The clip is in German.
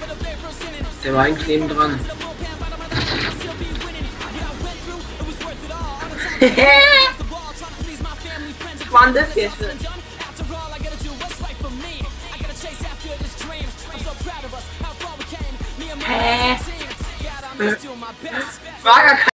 Der war eigentlich neben dran. Was war denn das jetzt? Hä? War gar